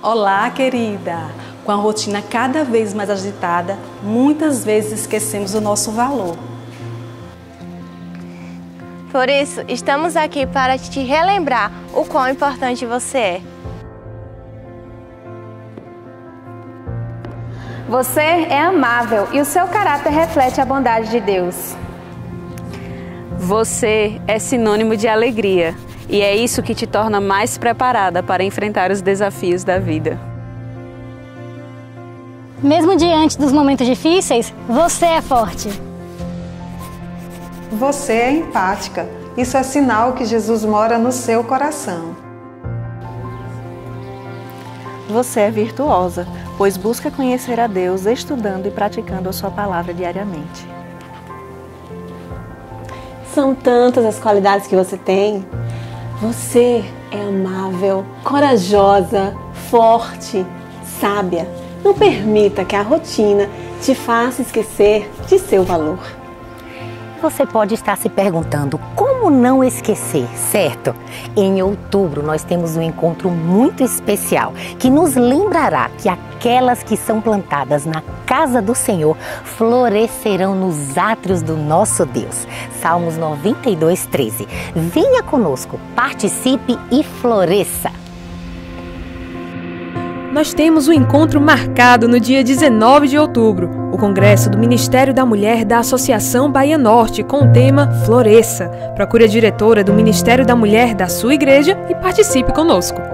Olá, querida! Com a rotina cada vez mais agitada, muitas vezes esquecemos o nosso valor. Por isso, estamos aqui para te relembrar o quão importante você é. Você é amável e o seu caráter reflete a bondade de Deus. Você é sinônimo de alegria e é isso que te torna mais preparada para enfrentar os desafios da vida. Mesmo diante dos momentos difíceis, você é forte. Você é empática. Isso é sinal que Jesus mora no seu coração. Você é virtuosa, pois busca conhecer a Deus estudando e praticando a sua palavra diariamente. São tantas as qualidades que você tem. Você é amável, corajosa, forte, sábia. Não permita que a rotina te faça esquecer de seu valor. Você pode estar se perguntando como não esquecer, certo? Em outubro nós temos um encontro muito especial que nos lembrará que aquelas que são plantadas na casa do Senhor florescerão nos átrios do nosso Deus. Salmos 92:13. Venha conosco, participe e floresça. Nós temos um encontro marcado no dia 19 de outubro, o Congresso do Ministério da Mulher da Associação Bahia Norte, com o tema Floresça. Procure a diretora do Ministério da Mulher da sua igreja e participe conosco.